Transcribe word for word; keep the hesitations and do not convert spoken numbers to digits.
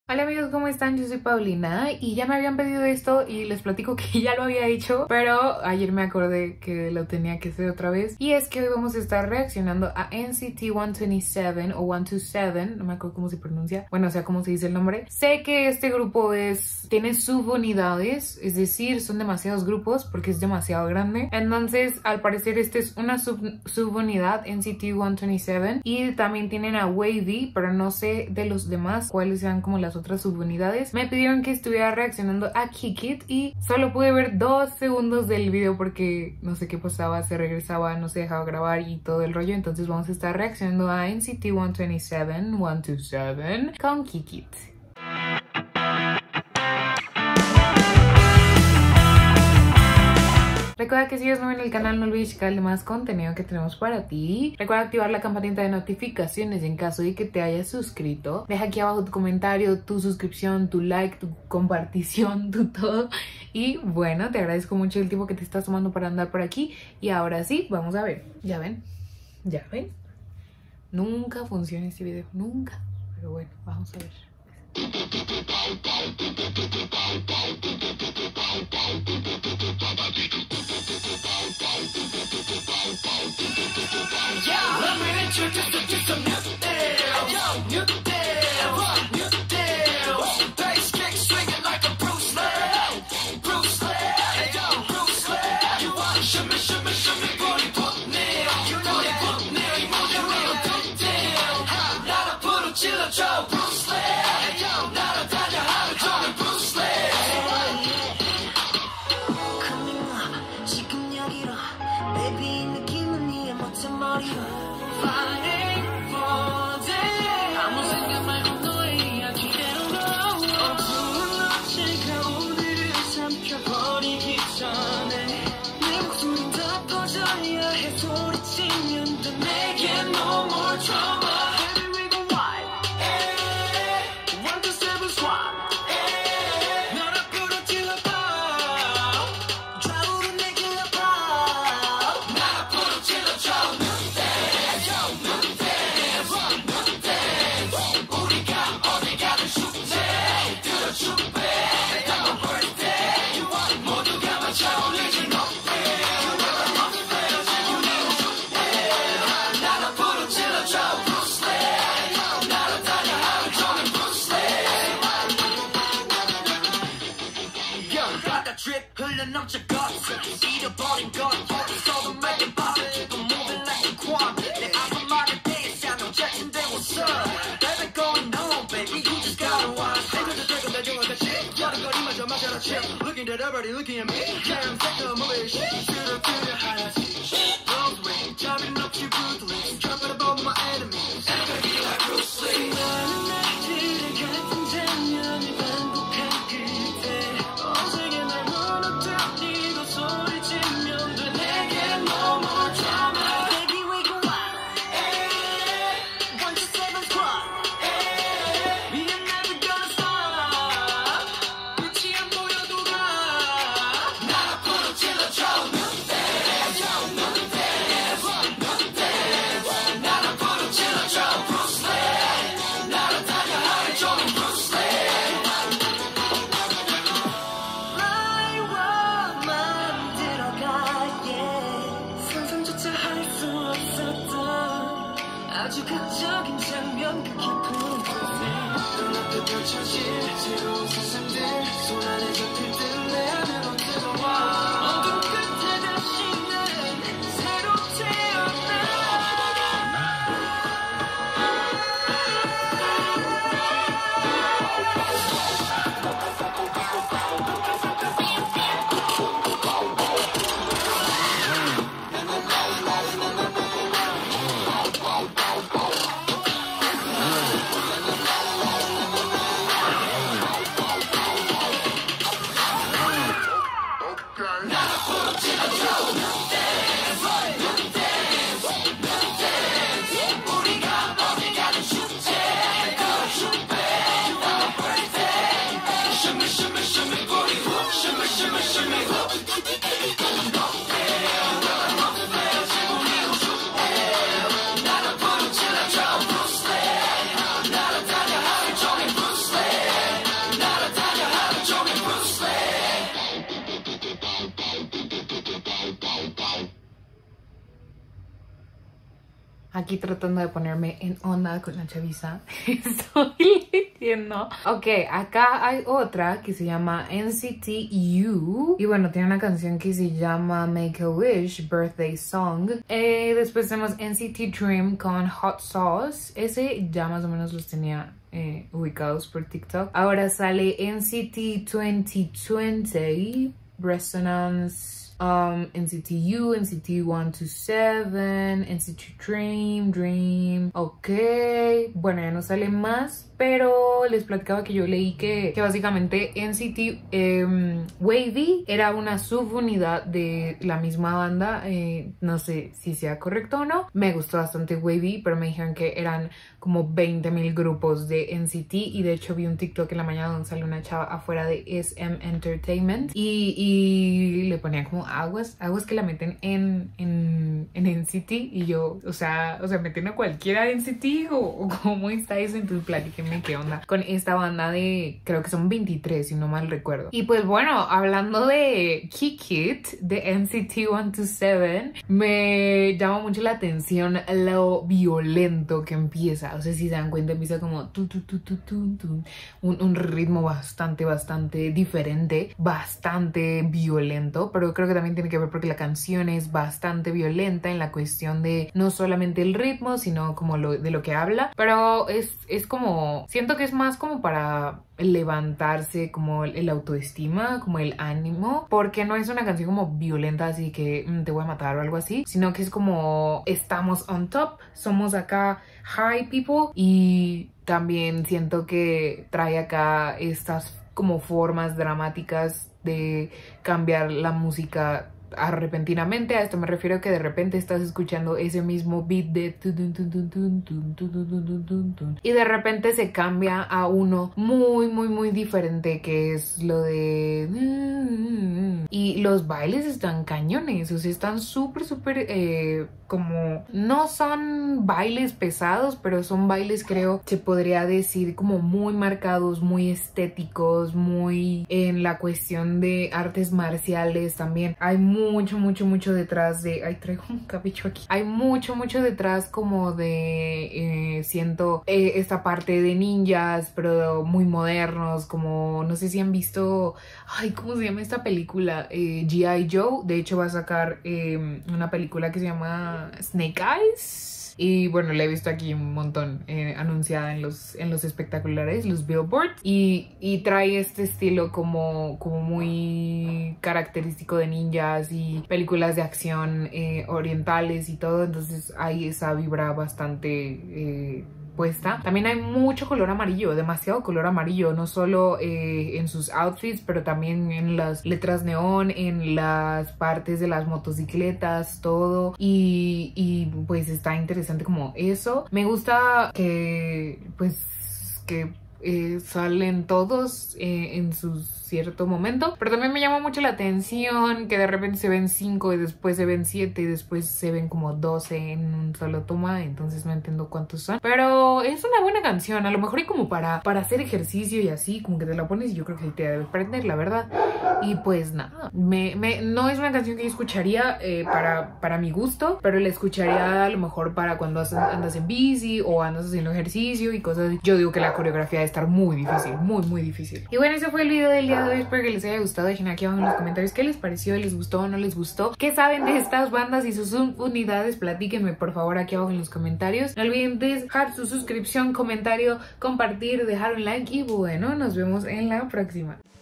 Hola amigos, ¿cómo están? Yo soy Paulina y ya me habían pedido esto y les platico que ya lo había hecho, pero ayer me acordé que lo tenía que hacer otra vez. Y es que hoy vamos a estar reaccionando a N C T ciento veintisiete o ciento veintisiete, no me acuerdo cómo se pronuncia, bueno, o sea, cómo se dice el nombre. Sé que este grupo es tiene subunidades, es decir, son demasiados grupos porque es demasiado grande. Entonces, al parecer, este es una sub, subunidad N C T ciento veintisiete y también tienen a Wavy, pero no sé de los demás cuáles sean como las otras subunidades. Me pidieron que estuviera reaccionando a Kick It y solo pude ver dos segundos del video porque no sé qué pasaba, se regresaba, no se dejaba grabar y todo el rollo. Entonces vamos a estar reaccionando a N C T ciento veintisiete, ciento veintisiete con Kick It. Recuerda que si eres nuevo en el canal no olvides checar el más contenido que tenemos para ti. Recuerda activar la campanita de notificaciones en caso de que te hayas suscrito. Deja aquí abajo tu comentario, tu suscripción, tu like, tu compartición, tu todo. Y bueno, te agradezco mucho el tiempo que te estás tomando para andar por aquí. Y ahora sí, vamos a ver. ¿Ya ven? ¿Ya ven? Nunca funciona este video, nunca. Pero bueno, vamos a ver. Yeah, let me introduce you to some new deals. New deals, new deals. Bass kick swinging like a Bruce Lee. Bruce Lee, hey yo, Bruce Lee. You want shimmy, shimmy, shimmy, booty, put nail. You know you put nail, you know you real big deal. 나라 부르질러줘, Bruce Lee. Hey yo, 나라 다녀 하루 종일 Bruce Lee. Coming up, 지금 여기로, baby 느낌은 네 멋진 머리로. Fighting for day. 아무 생각 말고 너의 이야기대로 go. 어두운 어제가 오늘을 삼켜버리기 전에 내 목소리 더 퍼져야 해. 소리치면 돼 내게 no more drama. Baby we go wild. One two seven swap. 너를 부러뜨려봐. 좌우로 내 길러봐. 나를 부러뜨려줘. Drip 흘러넘쳐 것 잃어버린 것 어디서도 make it pop Keep on moving like a quad 내 아픔하게 dance 너 재침되고 있어 Baby going home baby you just gotta watch 생각도 되고 내 중얼같이 여름거리마저 마셔라 chill Looking at everybody looking at me Yeah I'm sick of moving shit Shooter to the highest Rose ring Jumping up to ruthless Jumping above my enemies I'm gonna be like Bruce Lee 수많은 날들의 같은 장면이 반복한 그때 어제게 날 무너뜨리고 소리치면 돼 내게 no more drama Baby we go wild one two seven squad We are never gonna stop 끝이 안 보여도 가 나를 부르질러줘 New dance New dance New dance 나를 부르질러줘 Bruce Lee 나를 다녀 하루 종일 Bruce Lee 아주 극적인 장면 그 깊은 곳에 눈앞에 펼쳐질 새로운 세상들 손 안에 잡힐 듯 내 안으로 들어와 어둠 끝에 다시는 새로 태어나 나를 aquí tratando de ponerme en onda con la chaviza. Estoy leyendo. Ok, acá hay otra que se llama N C T U. Y bueno, tiene una canción que se llama Make a Wish, Birthday Song. Eh, después tenemos N C T Dream con Hot Sauce. Ese ya más o menos los tenía eh, ubicados por TikTok. Ahora sale N C T veinte veinte, Resonance. Um, N C T U, N C T ciento veintisiete, N C T Dream, Dream, ok, bueno ya no sale más, pero les platicaba que yo leí que, que básicamente N C T eh, Wavy era una subunidad de la misma banda, eh, no sé si sea correcto o no, me gustó bastante Wavy, pero me dijeron que eran como veinte mil grupos de N C T y de hecho vi un TikTok en la mañana donde sale una chava afuera de S M Entertainment y, y le ponían como aguas, aguas que la meten en, en, en N C T y yo, o sea, o sea, meten a cualquiera de N C T o, o cómo está eso, entonces platíquenme qué onda con esta banda de, creo que son veintitrés si no mal recuerdo. Y pues bueno, hablando de Kick It, de N C T ciento veintisiete, me llama mucho la atención lo violento que empieza, o sea, si se dan cuenta empieza como tu, tu, tu, tu, tu, tu, un, un ritmo bastante, bastante diferente, bastante violento, pero creo que también tiene que ver porque la canción es bastante violenta en la cuestión de no solamente el ritmo, sino como lo, de lo que habla, pero es, es como, siento que es más como para levantarse como el, el autoestima, como el ánimo, porque no es una canción como violenta así que mmm, te voy a matar o algo así, sino que es como estamos on top, somos acá high people y también siento que trae acá estas como formas dramáticas de cambiar la música repentinamente. A esto me refiero que de repente estás escuchando ese mismo beat de y de repente se cambia a uno muy muy muy diferente, que es lo de y los bailes están cañones, o sea, están súper súper eh, como no son bailes pesados, pero son bailes, creo, se podría decir como muy marcados, muy estéticos, muy en la cuestión de artes marciales también. Hay mucho, mucho, mucho detrás de... Ay, traigo un cabello aquí. Hay mucho, mucho detrás como de... Eh, siento eh, esta parte de ninjas, pero muy modernos, como... No sé si han visto... Ay, ¿cómo se llama esta película? Eh, G I Joe. De hecho va a sacar eh, una película que se llama Snake Eyes y bueno, la he visto aquí un montón eh, anunciada en los, en los espectaculares, los billboards, y, y trae este estilo como, como muy característico de ninjas y películas de acción eh, orientales y todo, entonces hay esa vibra bastante eh, puesta. También hay mucho color amarillo, demasiado color amarillo, no solo eh, en sus outfits, pero también en las letras neón, en las partes de las motocicletas, todo. Y, y pues está interesante como eso. Me gusta que pues que Eh, salen todos eh, en su cierto momento, pero también me llama mucho la atención que de repente se ven cinco y después se ven siete y después se ven como doce en un solo toma, entonces no entiendo cuántos son, pero es una buena canción, a lo mejor hay como para, para hacer ejercicio y así, como que te la pones y yo creo que te debe prender, la verdad. Y pues nada, me, me, no es una canción que yo escucharía eh, para, para mi gusto, pero la escucharía a lo mejor para cuando andas en bici o andas haciendo ejercicio y cosas así. Yo digo que la coreografía estar muy difícil, muy muy difícil. Y bueno, ese fue el video del día de hoy, espero que les haya gustado. Dejen aquí abajo en los comentarios qué les pareció, les gustó o no les gustó, qué saben de estas bandas y sus unidades, platíquenme por favor aquí abajo en los comentarios. No olviden dejar su suscripción, comentario, compartir, dejar un like y bueno, nos vemos en la próxima.